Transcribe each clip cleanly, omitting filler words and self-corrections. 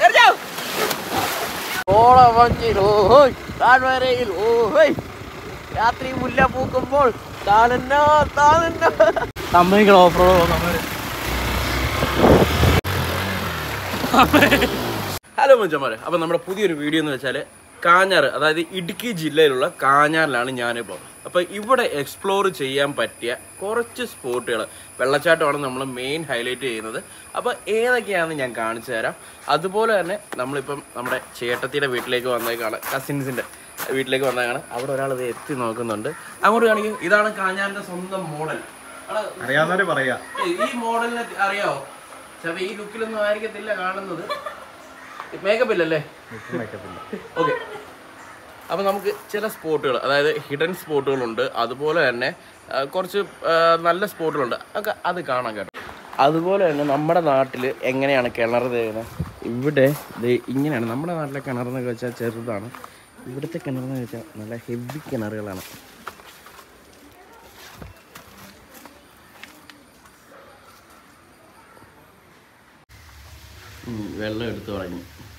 രാത്രി മുല്ല പൂക്കുമ്പോൾ തമ്മികൾ ഓഫ് റോഡ്. ഹലോ മച്ചന്മാരെ, അപ്പം നമ്മുടെ പുതിയൊരു വീഡിയോ എന്ന് വെച്ചാൽ കാഞ്ഞാറ്, അതായത് ഇടുക്കി ജില്ലയിലുള്ള കാഞ്ഞാറിലാണ് ഞാനിപ്പോൾ. അപ്പോൾ ഇവിടെ എക്സ്പ്ലോർ ചെയ്യാൻ പറ്റിയ കുറച്ച് സ്പോട്ടുകൾ, വെള്ളച്ചാട്ടമാണ് നമ്മൾ മെയിൻ ഹൈലൈറ്റ് ചെയ്യുന്നത്. അപ്പോൾ ഏതൊക്കെയാണെന്ന് ഞാൻ കാണിച്ചു തരാം. അതുപോലെ തന്നെ നമ്മളിപ്പം നമ്മുടെ ചേട്ടത്തിയുടെ വീട്ടിലേക്ക് വന്നേക്കാണ്, കസിൻസിൻ്റെ വീട്ടിലേക്ക് വന്നേക്കാണ്. അവിടെ ഒരാൾ ഇത് എത്തി നോക്കുന്നുണ്ട്. അങ്ങോട്ട് കാണിക്കും. ഇതാണ് കാഞ്ഞാറിൻ്റെ സ്വന്തം മോഡൽ. അറിയാവുന്നവരെ പറയാ, ഈ മോഡലിനെ അറിയാവോ? പക്ഷേ ഈ ലുക്കിലൊന്നും ആയിരിക്കത്തില്ല കാണുന്നത്. മേക്കപ്പ് ഇല്ലല്ലേ? ഓക്കെ. അപ്പോൾ നമുക്ക് ചില സ്പോട്ടുകൾ, അതായത് ഹിഡൻ സ്പോട്ടുകളുണ്ട്, അതുപോലെ തന്നെ കുറച്ച് നല്ല സ്പോട്ടുകളുണ്ട്. ഒക്കെ അത് കാണാൻ കേട്ടോ. അതുപോലെ തന്നെ നമ്മുടെ നാട്ടിൽ എങ്ങനെയാണ് കിണർ തേക്കുന്നത്? ഇവിടെ ഇങ്ങനെയാണ്. നമ്മുടെ നാട്ടിലെ കിണറെന്നൊക്കെ വെച്ചാൽ ചെറുതാണ്. ഇവിടുത്തെ കിണറെന്ന് വെച്ചാൽ നല്ല ഹെവി കിണറുകളാണ്. വെള്ളം എടുത്തു കളഞ്ഞു.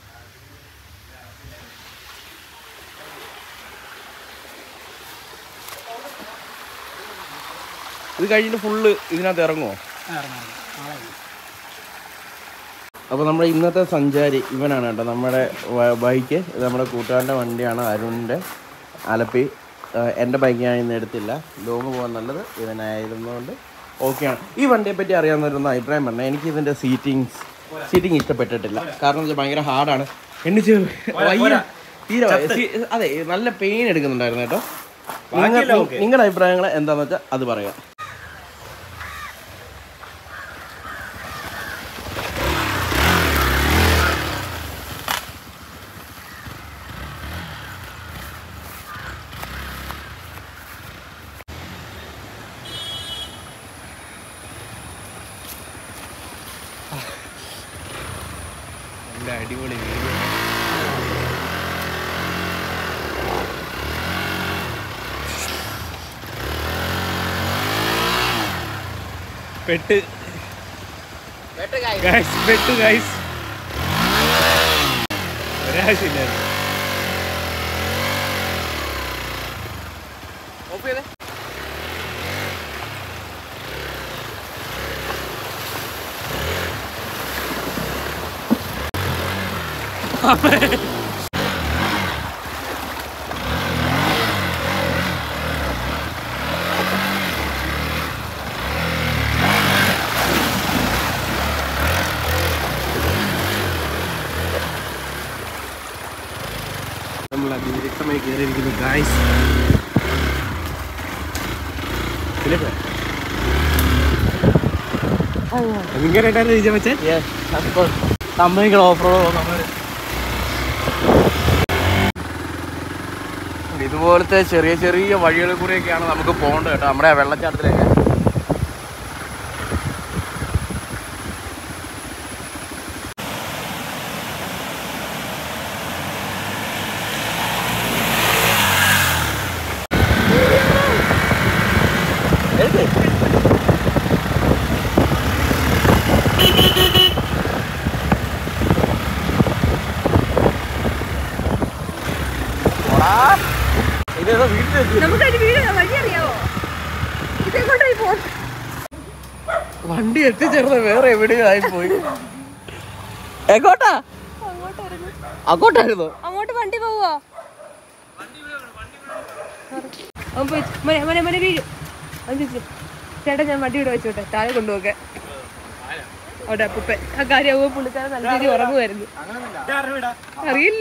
ഇത് കഴിഞ്ഞിട്ട് ഫുള്ള് ഇതിനകത്ത് ഇറങ്ങുമോ? അപ്പോൾ നമ്മുടെ ഇന്നത്തെ സഞ്ചാരി ഇവനാണ് കേട്ടോ. നമ്മുടെ ബൈക്ക് ഇത് നമ്മുടെ കൂട്ടുകാരൻ്റെ വണ്ടിയാണ്, അരുണിൻ്റെ ആലപ്പി. എൻ്റെ ബൈക്ക് ഞാൻ ഇന്ന് എടുത്തില്ല, ലോങ് പോകാൻ നല്ലത് ഇവനായിരുന്നതുകൊണ്ട് ഓക്കെയാണ്. ഈ വണ്ടിയെ പറ്റി അറിയാവുന്നവരൊന്ന് അഭിപ്രായം പറഞ്ഞാൽ, എനിക്ക് ഇതിൻ്റെ സീറ്റിംഗ് ഇഷ്ടപ്പെട്ടിട്ടില്ല. കാരണം വെച്ചാൽ ഭയങ്കര ഹാർഡാണ്. എന്നിട്ട് തീരെ അതെ, നല്ല പെയിൻ എടുക്കുന്നുണ്ടായിരുന്നു കേട്ടോ. നിങ്ങളുടെ അഭിപ്രായങ്ങൾ എന്താണെന്ന് വെച്ചാൽ അത് പറയാം. അടിപൊളി വീഡിയോ. പെട്ട് ഗൈസ്, ഒരാവശ്യമില്ലായിരുന്നു. നമ്മൾ അതിവിദഗ്ധമായി കയറിയിരിക്കുന്നു ഗായ്സ്. നിങ്ങനെയായിട്ടാണ് വിജയിച്ചേ തമ്മികൾ ഓഫ് റോഡ്. ഇതുപോലത്തെ ചെറിയ ചെറിയ വഴികളിൽ കൂടെയൊക്കെയാണ് നമുക്ക് പോകേണ്ടത് കേട്ടോ, നമ്മുടെ വെള്ളച്ചാട്ടത്തിലേക്ക്. വണ്ടി എത്തിച്ചേർന്ന് വേറെ എവിടെയും ആയിപ്പോയി. എങ്ങോട്ടാ? അങ്ങോട്ടായിരുന്നോ? അങ്ങോട്ട് വണ്ടി പോവോ? ചേട്ടാ ഞാൻ വണ്ടി ഇവിടെ വെച്ചോട്ടെ, താഴെ കൊണ്ടുപോക്കെ. അവിടെ അപ്പൂപ്പൻ ആ കാര്യം പുള്ളിക്കാരൻ നല്ല രീതി ഉറങ്ങുമായിരുന്നു. അറിയില്ല.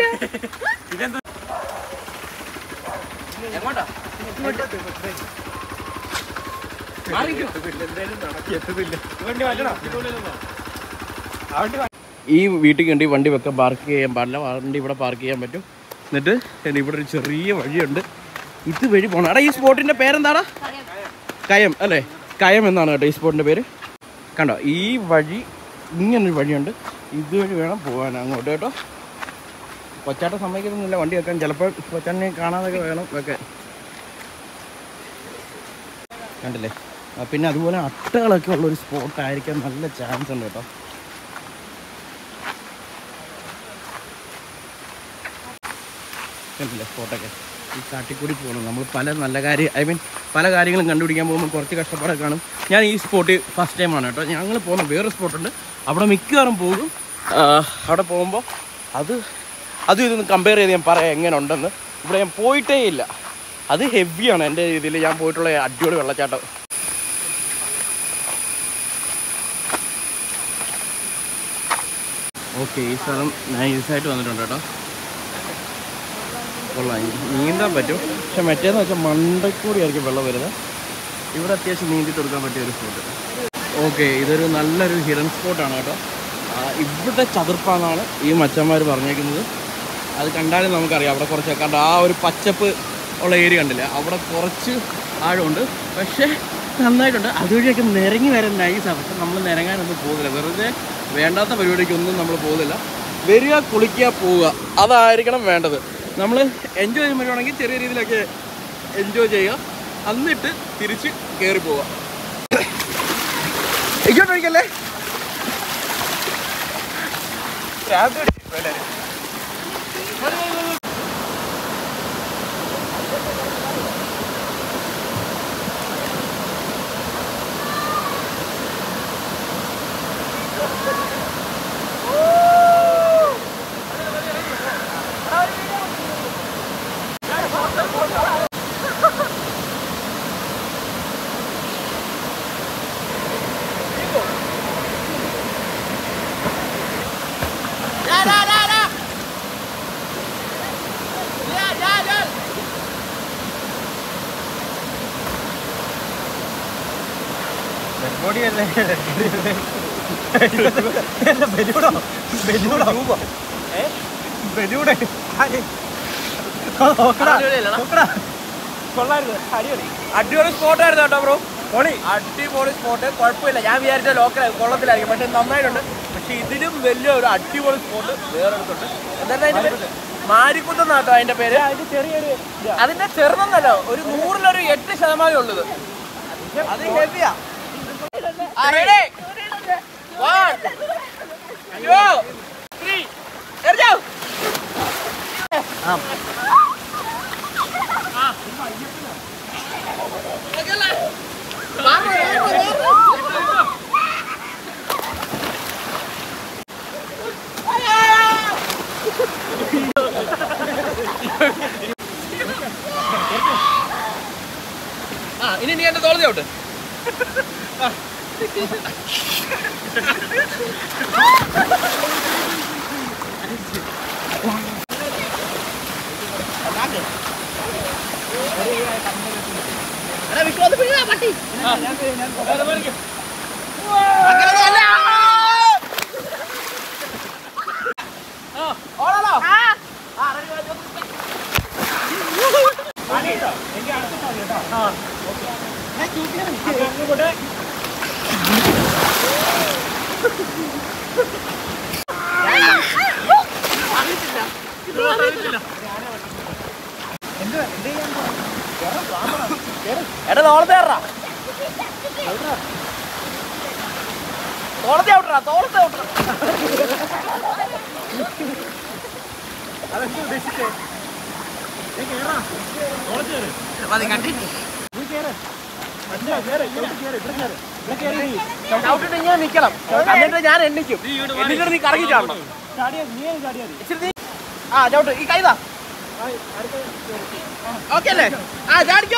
ഈ വീട്ടിൽ കണ്ടി വണ്ടി വെക്കാൻ പാർക്ക് ചെയ്യാൻ പാടില്ല. വണ്ടി ഇവിടെ പാർക്ക് ചെയ്യാൻ പറ്റും. എന്നിട്ട് ഇവിടെ ഒരു ചെറിയ വഴിയുണ്ട്, ഇതുവഴി പോകണം. എടാ ഈ സ്പോട്ടിൻ്റെ പേരെന്താടാ? കയം അല്ലേ? കയം എന്നാണ് കേട്ടോ ഈ സ്പോട്ടിൻ്റെ പേര്. കണ്ടോ ഈ വഴി, ഇങ്ങനൊരു വഴിയുണ്ട്, ഇതുവഴി വേണം പോകാൻ അങ്ങോട്ട് കേട്ടോ. കൊച്ചാട്ടം സമ്മതിക്കുന്നില്ല വണ്ടി വെക്കാൻ, ചിലപ്പോൾ കൊച്ചാനെ കാണാതൊക്കെ വേണം വെക്കാൻ. കണ്ടില്ലേ? പിന്നെ അതുപോലെ അട്ടകളൊക്കെ ഉള്ളൊരു സ്പോട്ടായിരിക്കാൻ നല്ല ചാൻസ് ഉണ്ട് കേട്ടോ. കണ്ടില്ലേ സ്പോട്ടൊക്കെ ഈ കാട്ടിക്കൂടി പോകണം. നമ്മൾ പല നല്ല കാര്യം പല കാര്യങ്ങളും കണ്ടുപിടിക്കാൻ പോകുമ്പോൾ കുറച്ച് കഷ്ടപ്പാടൊക്കെ കാണും. ഞാൻ ഈ സ്പോട്ട് ഫസ്റ്റ് ടൈമാണ് കേട്ടോ. ഞങ്ങൾ പോകുന്ന വേറെ സ്പോട്ടുണ്ട്, അവിടെ മിക്കവാറും പോകും. അവിടെ പോകുമ്പോൾ അതും ഇതൊന്ന് കമ്പയർ ചെയ്ത് ഞാൻ പറയാം എങ്ങനെ ഉണ്ടെന്ന്. ഇവിടെ ഞാൻ പോയിട്ടേ ഇല്ല, അത് ഹെവിയാണ് എൻ്റെ രീതിയിൽ ഞാൻ പോയിട്ടുള്ള അടിപൊളി വെള്ളച്ചാട്ടം. ഓക്കെ, ഈ സ്ഥലം നൈസായിട്ട് വന്നിട്ടുണ്ട് കേട്ടോ. കൊള്ളാം, നീന്താൻ പറ്റും. പക്ഷെ മറ്റേന്ന് വെച്ചാൽ മണ്ടക്കൂടി ആയിരിക്കും വെള്ളം വരുന്നത്. ഇവിടെ അത്യാവശ്യം നീന്തിട്ട് കൊടുക്കാൻ പറ്റിയ ഒരു സ്പോട്ട്. ഓക്കെ, ഇതൊരു നല്ലൊരു ഹിഡൻ സ്പോട്ടാണ് കേട്ടോ. ഇവിടെ ചതുർപ്പാന്നാണ് ഈ മച്ചന്മാർ പറഞ്ഞേക്കുന്നത്. അത് കണ്ടാലും നമുക്കറിയാം അവിടെ കുറച്ച് കണ്ട ആ ഒരു പച്ചപ്പ് ഉള്ള ഏരിയ കണ്ടില്ല, അവിടെ കുറച്ച് ആഴമുണ്ട്. പക്ഷേ നന്നായിട്ടുണ്ട്. അതുവഴിയൊക്കെ നിരങ്ങി വരാൻ നൈസാണ്. പക്ഷെ നമ്മൾ നിരങ്ങാനൊന്നും പോകുന്നില്ല, വെറുതെ വേണ്ടാത്ത പരിപാടിക്കൊന്നും നമ്മൾ പോകുന്നില്ല. വരിക, കുളിക്കുക, പോവുക, അതായിരിക്കണം വേണ്ടത്. നമ്മൾ എൻജോയ് ചെയ്യാൻ പറ്റുവാണെങ്കിൽ ചെറിയ രീതിയിലൊക്കെ എൻജോയ് ചെയ്യുക, എന്നിട്ട് തിരിച്ച് കയറി പോവുക. ഇങ്ങോട്ടൊഴിക്കല്ലേ അടിപൊളി സ്പോട്ടായിരുന്നു കേട്ടോ ബ്രോ. അടിപൊളി സ്പോട്ട്, കുഴപ്പമില്ല. ഞാൻ വിചാരിച്ച ലോക്കൽ കൊള്ളത്തിലായിരിക്കും, പക്ഷെ നന്നായിട്ടുണ്ട്. പക്ഷെ ഇതിലും വലിയൊരു അടിപൊളി സ്പോട്ട് വേറെ അടുത്തുണ്ട്. എന്തായാലും അതിന്റെ പേര് മാരിക്കുത്തെന്നാട്ടോ അതിന്റെ പേര്. അതിന്റെ ചെറുതെന്നല്ല, ഒരു 100-ൽ 8% ഉള്ളത്. അത് ഹെവിയാ. Ready? 1, 2, 3. എറിഞ്ഞോ? ഇനി നീ എന്റെ തോളത്തി ഔട്ട്. പട്ടി എടാ തോളത്തെ തോളത്തെ ഔട്ടറാ, തോളത്തെ ഔട്ടറാ. ഔട്ടിട്ട് ഇങ്ങനെ നിക്കണം, എന്നിട്ട് ഞാൻ എണ്ണിക്കും. എന്നിട്ട് നീ കറങ്ങി ചാടണം. ആ ചവിട്ട്, ഈ കൈതാ. ഓക്കെ അല്ലേ? ആ ചാടിക്കോ.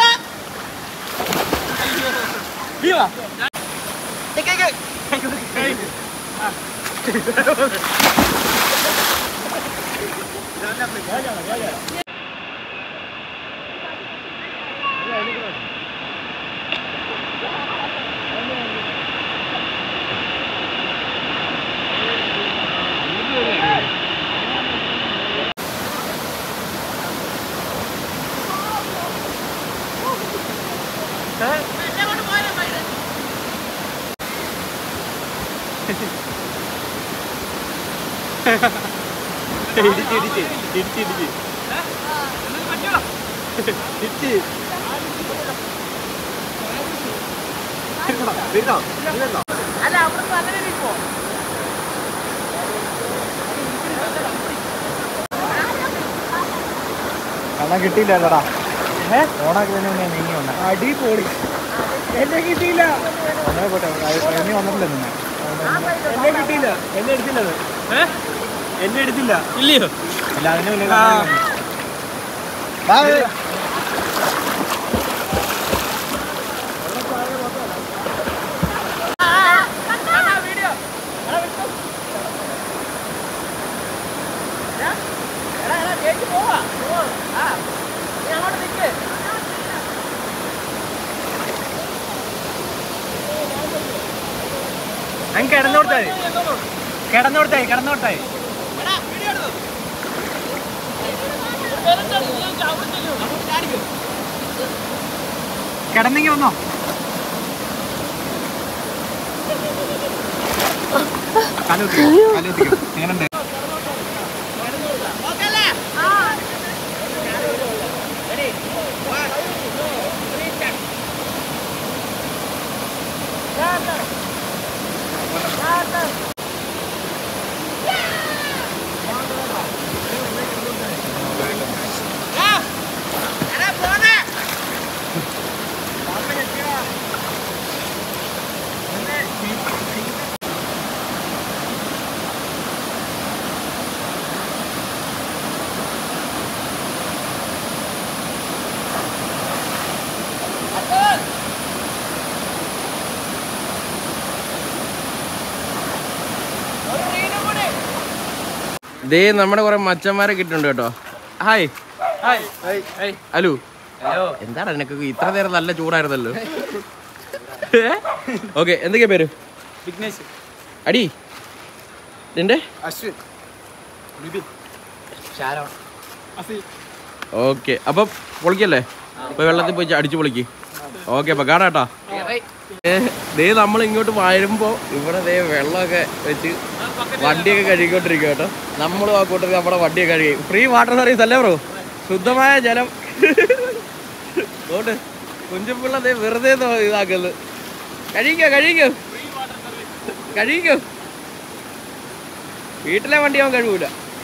അല്ല അവിടെ നല്ല രീതിയിൽ പോ. അണ്ണാ കിട്ടിയില്ലടാ. ഓണാക്കുന്നതിന് മുന്നേ നീങ്ങി വന്ന അടിപൊളി. എന്നെ കിട്ടിയില്ല, പോട്ടെ നീ വന്നിട്ടില്ല നിന്നെ. എന്നെ കിട്ടിയില്ല, എന്നെ എടുത്തില്ലത്. എന്നെ എടുത്തില്ല ഇല്ലയോ? അല്ല അതിന് മുന്നേ അങ്ങ് കിടന്നോടത്തായി, കിടന്നോടത്തായി, കിടന്നോടത്തായി. കിടന്നെങ്കിൽ വന്നോ. എങ്ങനെയുണ്ട്? ദേ നമ്മുടെ കുറെ മച്ചന്മാരെ കിട്ടുന്നുണ്ട് കേട്ടോ. Hi hello. എന്താണ് നിനക്ക് ഇത്ര നേരം നല്ല ചൂടായിരുന്നല്ലോ. ഓക്കെ, എന്തൊക്കെയാ പേര്? വിഘ്നേഷ്, അടി നിന്റെ അശ്വിൻ, ബിബിൻ, ഷാരോൺ, അസീം. ഓക്കെ, അപ്പം പൊളിക്കല്ലേ? പോയി വെള്ളത്തിൽ പോയി അടിച്ചു പൊളിക്ക്. ഓക്കെ, അപ്പൊ കാണാട്ടാ. ദേ നമ്മൾ ഇങ്ങോട്ട് വരുമ്പോ ഇവിടെ ദേ വെള്ളമൊക്കെ വെച്ച് വണ്ടിയൊക്കെ കഴുകിക്കൊണ്ടിരിക്കുക കേട്ടോ. നമ്മളും ആ കൂട്ടത്തിൽ നമ്മുടെ വണ്ടിയൊക്കെ കഴുകി. ഫ്രീ വാട്ടർ സർവീസ് അല്ലേ ബ്രോ? ശുദ്ധമായ ജലം. അതുകൊണ്ട് കുഞ്ചുപിള്ള ദേ വെറുതെ ഇതാക്കുന്നത്. കഴിക്കോ വീട്ടിലെ വണ്ടി അവൻ കഴുകൂല.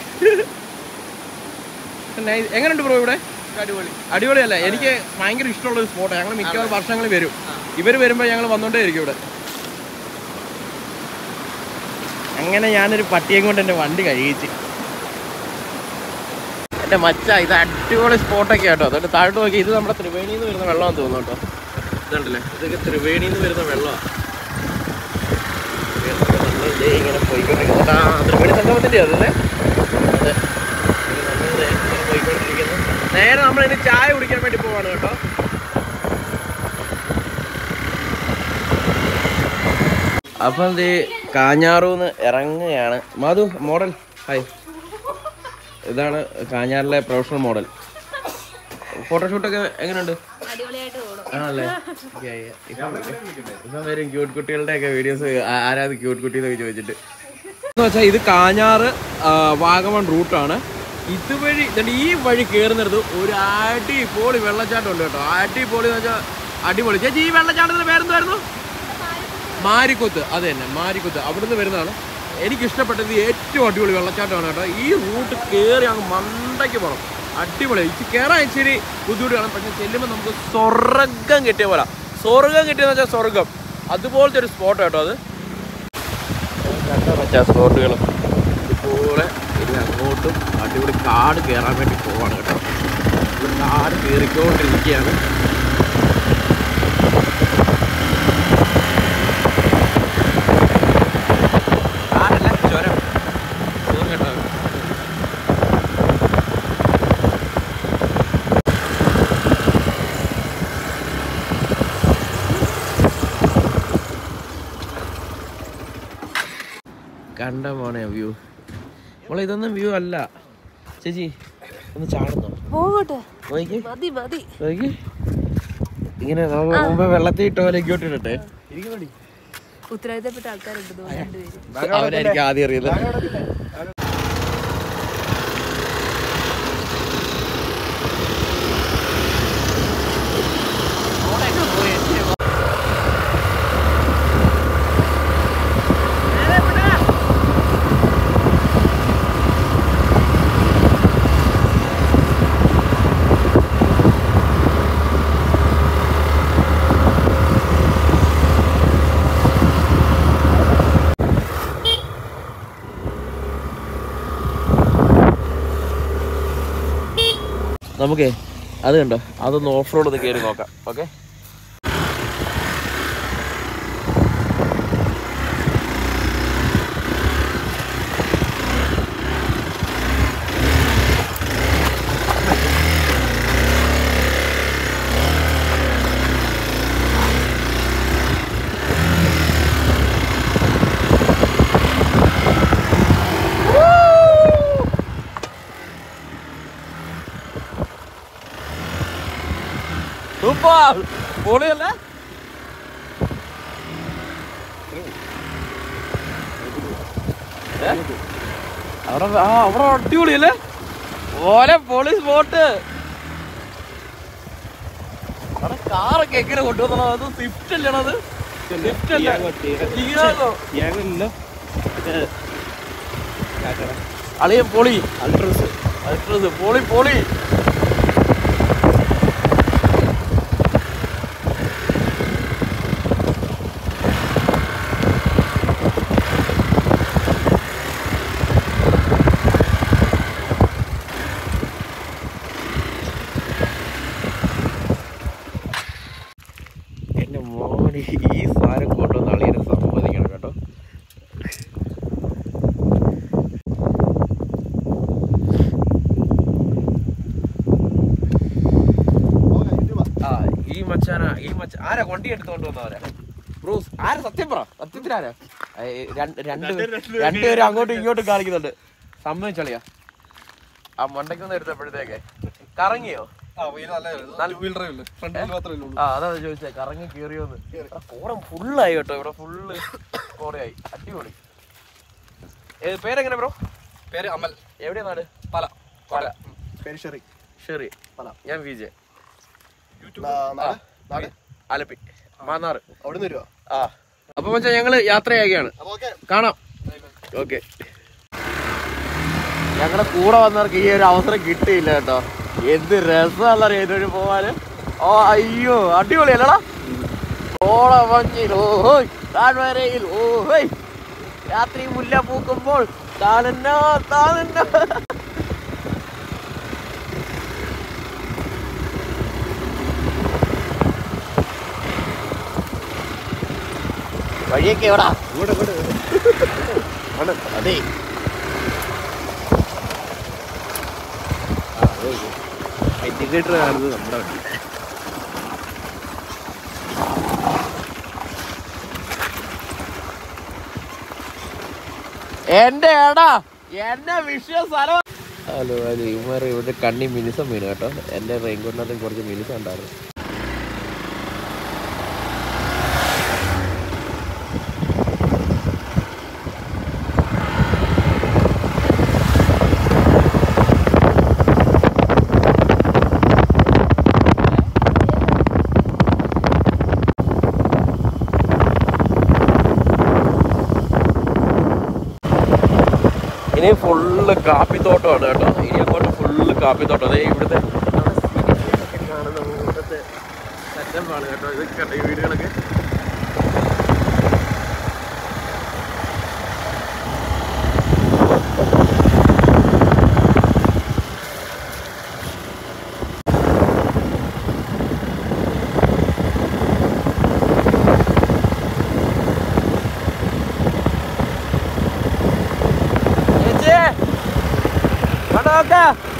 എങ്ങനെയുണ്ട് ബ്രോ ഇവിടെ? അടിപൊളിയല്ലേ? എനിക്ക് ഭയങ്കര ഇഷ്ടമുള്ളൊരു സ്പോട്ടാണ്. ഞങ്ങൾ മിക്കവാറും വർഷങ്ങളിൽ വരും. ഇവർ വരുമ്പോൾ ഞങ്ങൾ വന്നോണ്ടേ ഇരിക്കും ഇവിടെ. അങ്ങനെ ഞാനൊരു പട്ടിയും കൊണ്ട് എൻ്റെ വണ്ടി കഴിയിച്ച്. എൻ്റെ മച്ച ഇത് അടിപൊളി സ്പോട്ടൊക്കെ കേട്ടോ. അതുകൊണ്ട് താഴോട്ട് നോക്കി. ഇത് നമ്മുടെ ത്രിവേണിയിൽ നിന്ന് വരുന്ന വെള്ളമാണെന്ന് തോന്നുന്നു കേട്ടോ. ഇതുണ്ടല്ലേ, ഇതൊക്കെ ത്രിവേണിയിൽ നിന്ന് വരുന്ന വെള്ളമാണ്. ഇങ്ങനെ പോയിക്കൊണ്ടിരിക്കുന്നു. ത്രിവേണി സംഗമത്തിൻ്റെ അതല്ലേ? അതെ, ഇങ്ങനെ പോയിക്കൊണ്ടിരിക്കുന്നു. നേരെ നമ്മളിനി ചായ കുടിക്കാൻ വേണ്ടി പോവാണ് കേട്ടോ. അപ്പം ഇത് കാഞ്ഞാറൂന്ന് ഇറങ്ങുകയാണ്. Madhu model, hi. ഇതാണ് കാഞ്ഞാറിലെ പ്രൊഫഷണൽ മോഡൽ. ഫോട്ടോഷൂട്ടൊക്കെ എങ്ങനെയുണ്ട്? ആണല്ലേ? ഇപ്പം വരും ക്യൂട്ട് കുട്ടികളുടെ ഒക്കെ വീഡിയോസ്. ആരാത് ക്യൂട്ട് കുട്ടി എന്നൊക്കെ ചോദിച്ചിട്ട്. എന്ന് വെച്ചാൽ ഇത് കാഞ്ഞാറ് വാഗമൺ റൂട്ടാണ്. ഇതുവഴി ഈ വഴി കയറുന്നിടത്ത് ഒരു അടിപൊളി വെള്ളച്ചാട്ടം ഉണ്ട് കേട്ടോ. അടിപൊളി എന്ന് വെച്ചാൽ അടിപൊളി. ചേച്ചി, ഈ വെള്ളച്ചാട്ടത്തിന് പേരെന്തായിരുന്നു? മാരിക്കൊത്ത്. അത് തന്നെ, മാരിക്കൊത്ത്. അവിടുന്ന് വരുന്നതാണ്. എനിക്കിഷ്ടപ്പെട്ടത് ഏറ്റവും അടിപൊളി വെള്ളച്ചാട്ടമാണ് കേട്ടോ. ഈ റൂട്ട് കയറി അങ്ങ് മണ്ടയ്ക്ക് പോകണം. അടിപൊളി. കയറാൻ ഇച്ചിരി ബുദ്ധിമുട്ട് കാണും, പക്ഷെ ചെല്ലുമ്പോൾ നമുക്ക് സ്വർഗം കിട്ടിയ പോലെ. സ്വർഗം കിട്ടിയെന്ന് വെച്ചാൽ സ്വർഗം. അതുപോലത്തെ ഒരു സ്പോട്ട് കേട്ടോ. അത് കണ്ടോ വെച്ചാൽ സ്പോട്ടുകളും ഇതുപോലെ ഇനി അങ്ങോട്ടും അടിപൊളി കാട് കയറാൻ വേണ്ടി പോവാണ് കേട്ടോ. കാട് കയറിക്കൊണ്ടിരിക്കുകയാണ്. കാടല്ല, ചുരം. സുഖം കേട്ടോ. കണ്ട പോണേ വ്യൂ. മോളെ ഇതൊന്നും വ്യൂ അല്ല. ചേച്ചി ഒന്ന് ചാടുന്നോ? പോയിക്ക് ഇങ്ങനെ മുമ്പ് വെള്ളത്തിൽ ഇട്ട പോലെ ഇങ്ങോട്ട് ഇടട്ടെ. ഉത്തരവാദിത്തപ്പെട്ട ആൾക്കാരുണ്ട്, അവരായിരിക്കും ആദ്യം അറിയുന്നത്. നമുക്കേ അത് കണ്ടോ, അതൊന്ന് ഓഫ് റോഡ് ഒന്ന് കയറി നോക്കാം. ഓക്കെ, സൂപ്പർ, പൊളിയല്ലേ? അവിടെ അടിപൊളിയല്ലേ? ഓലെ പൊളി സ്പോട്ട്. അവിടെ കാറൊക്കെ എങ്ങനെ കൊണ്ടുവന്നോ? അത് സ്വിഫ്റ്റ് അല്ലണോ? അത് സ്വിഫ്റ്റ് അല്ല, അളിയ പൊളി. അൾട്രസ് പൊളി പൊളി. ഈ സാധനം കൊണ്ടുവന്ന് അളിയനെ സമ്മതിക്കണം കേട്ടോ. ആരാ വണ്ടി എടുത്തോണ്ട് വന്നവരാ? ബ്രൂസ് ആരാ? സത്യം പറ, സത്യത്തിലാരാ? രണ്ടുപേരും അങ്ങോട്ടും ഇങ്ങോട്ടും കാണിക്കുന്നുണ്ട്. സമ്മതിച്ചളിയാ. ആ മണ്ടയ്ക്കൊന്ന് എടുത്തപ്പോഴത്തേക്ക് കറങ്ങിയോ? അതാ ചോദിച്ചേ, കറങ്ങി കേറിയോന്ന്. കോടം ഫുള്ളായി കേട്ടോ, ഇവിടെ ഫുള്ള് കോടയായി. അടിപൊളി. പേരെങ്ങനെ ബ്രോ? പേര് അമൽ. എവിടെയാ നാട്? പല. പല. പേര് ഷെറി. ഷെറി. ഞാൻ വിജയ്. ആലപ്പി മാന്നാറ്. അവിടുന്ന് വരുവാ. ആ, അപ്പൊ മച്ചാ ഞങ്ങള് യാത്രയാക്കുകയാണ്. കാണാം. ഓക്കെ. ഞങ്ങളുടെ കൂടെ വന്നവർക്ക് ഈ ഒരു അവസരം കിട്ടിയില്ല കേട്ടോ. എന്ത് രസമല്ല ഇതിനൊരു പോവാന്. ഓ അയ്യോ, അടിപൊളിയല്ലടാ. ഓളമഞ്ഞിൽ ഓഹോയ്, താഴ്വരയിൽ ഓഹോയ്, രാത്രി മുല്ല പൂക്കുമ്പോൾ താനന്നോ താനന്നോ. വഴിയൊക്കെ എവിടാ? അതെ, ഇൻഡിക്കേറ്റർ കാണുന്നത് നമ്മുടെ വണ്ടി. എന്റെ ഏടാ, എന്നെ വിഷയ സ്ഥലം. ഹലോ ഹലോ, ഇവന്മാർ ഇവിടെ കണ്ണി മിനിസം വീണ് കേട്ടോ. എന്റെ റെയിൻകോട്ടിനകത്ത് കുറച്ച് മിനിസം ഉണ്ടായിരുന്നു. ഇനി ഫുള്ള് കാപ്പിത്തോട്ടമാണ് കേട്ടോ. ഇനി അങ്ങോട്ട് ഫുള്ള് കാപ്പിത്തോട്ടം. അതെ, ഇവിടുത്തെ കാണുന്ന ഇവിടുത്തെ സെറ്റപ്പാണ് കേട്ടോ. ഇതൊക്കെ കേട്ടോ, ഈ വീടുകളൊക്കെ. ചേച്ചി,